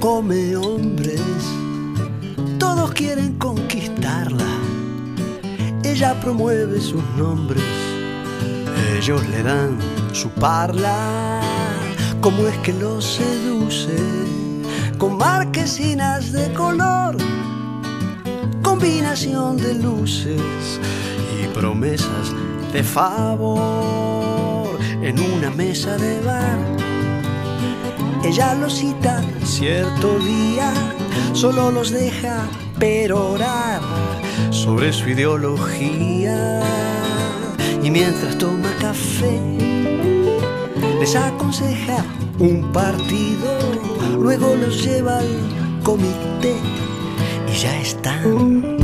come hombres, todos quieren conquistarla. Ella promueve sus nombres, ellos le dan su parla. ¿Cómo es que los seduce? Con marquesinas de color, combinación de luces y promesas de favor. En una mesa de bar, ella los cita cierto día, solo los deja perorar sobre su ideología. Y mientras toma café, les aconseja un partido, luego los lleva al comité y ya están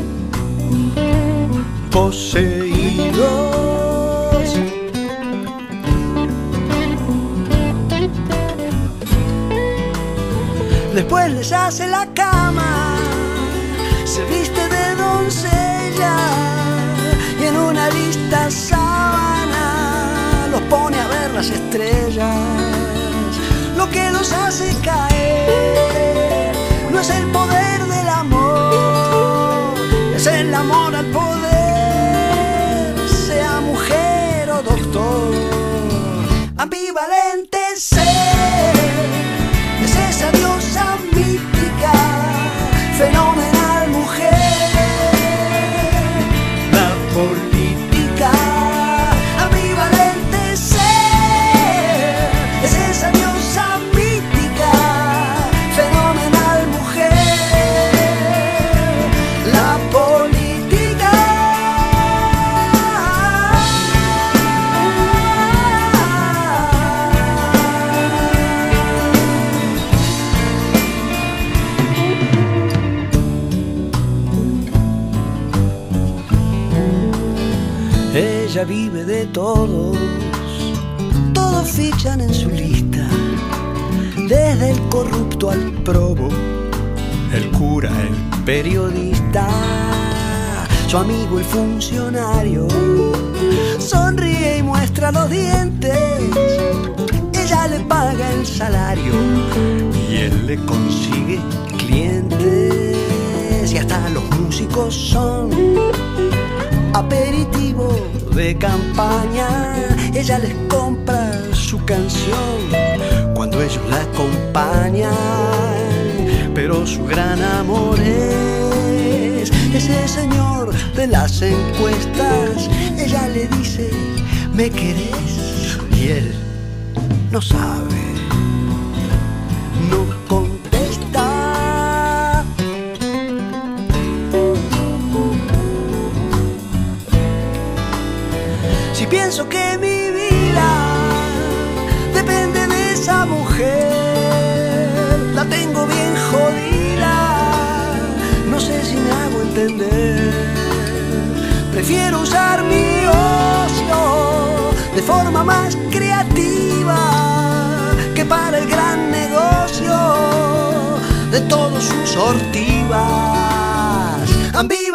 poseídos. Después les hace la cama, se viste de doncella y en una lista sábana los pone a ver las estrellas. Lo que los hace caer no es el poder del amor, es el amor al poder, sea mujer o doctor. Ambivalente ser es esa diosa mítica, fenomenal mujer. La política, ambivalente ser es esa diosa mítica, fenomenal mujer. La política. Ella vive de todos, todos fichan en su lista, desde el corrupto al probo, el cura, el periodista, su amigo el funcionario, sonríe y muestra los dientes, ella le paga el salario y él le consigue clientes, y hasta los músicos son aperitivo de campaña. Ella les compra su canción cuando ellos la acompañan, pero su gran amor es ese señor de las encuestas. Ella le dice, ¿me querés? Y él no sabe, no contesta. Si pienso que mi vida depende de esa mujer, la tengo bien jodida, no sé si me hago entender. Prefiero usar mi ocio de forma más creativa que para el gran negocio de todos sus ortivas.